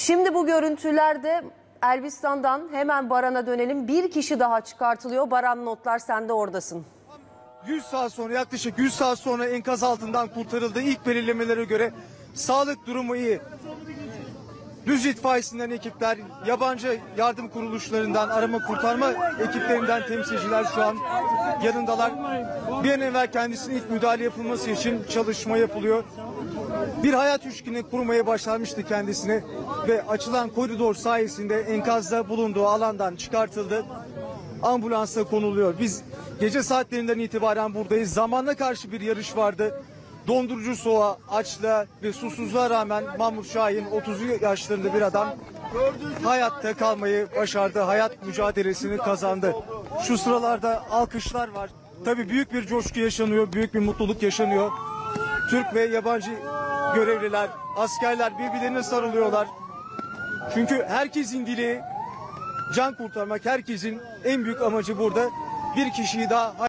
Şimdi bu görüntülerde Elbistan'dan hemen Baran'a dönelim. Bir kişi daha çıkartılıyor. Baran, notlar sende, oradasın. 100 saat sonra, yaklaşık 100 saat sonra enkaz altından kurtarıldı. İlk belirlemelere göre sağlık durumu iyi. Düz itfaiyesinden ekipler, yabancı yardım kuruluşlarından, arama kurtarma ekiplerinden temsilciler şu an yanındalar. Bir an evvel kendisine ilk müdahale yapılması için çalışma yapılıyor. Bir hayat üçgeni kurmaya başlamıştı kendisine ve açılan koridor sayesinde enkazda bulunduğu alandan çıkartıldı. Ambulansa konuluyor. Biz gece saatlerinden itibaren buradayız. Zamanla karşı bir yarış vardı. Dondurucu soğuğa, açlığa ve susuzluğa rağmen Mahmut Şahin, 30 yaşlarında bir adam, hayatta kalmayı başardı. Hayat mücadelesini kazandı. Şu sıralarda alkışlar var. Tabii büyük bir coşku yaşanıyor, büyük bir mutluluk yaşanıyor. Türk ve yabancı görevliler, askerler birbirlerine sarılıyorlar. Çünkü herkesin dileği can kurtarmak, herkesin en büyük amacı burada bir kişiyi daha